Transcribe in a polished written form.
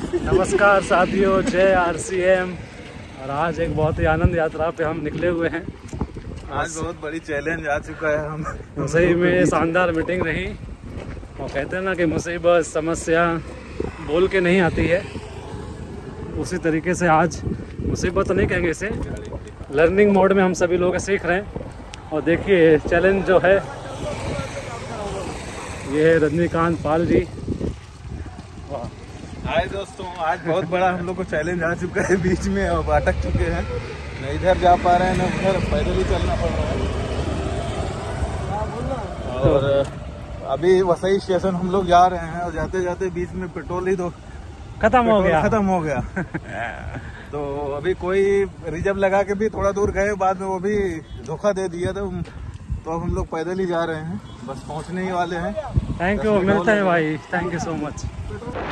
नमस्कार साथियों, जय RCM। और आज एक बहुत ही आनंद यात्रा पे हम निकले हुए हैं। आज बहुत बड़ी चैलेंज आ चुका है। हम सही में शानदार मीटिंग रही और कहते हैं ना कि मुसीबत समस्या बोल के नहीं आती है, उसी तरीके से आज मुसीबत तो नहीं कहेंगे इसे, लर्निंग मोड में हम सभी लोग सीख रहे हैं। और देखिए चैलेंज जो है ये है रजनीकांत पाल जी। हाय दोस्तों, आज बहुत बड़ा हम लोग को चैलेंज आ चुका है। बीच में अब अटक चुके हैं, न इधर जा पा रहे हैं न उधर, पैदल ही चलना पड़ रहा है। और अभी वसई स्टेशन हम लोग जा रहे हैं और जाते जाते बीच में पेट्रोल ही तो खत्म हो गया। तो अभी कोई रिजर्व लगा के भी थोड़ा दूर गए, बाद में वो भी धोखा दे दिया था। तो अब हम लोग पैदल ही जा रहे हैं, बस पहुंचने ही वाले हैं। थैंक यू, मिलते हैं भाई, थैंक यू सो मच।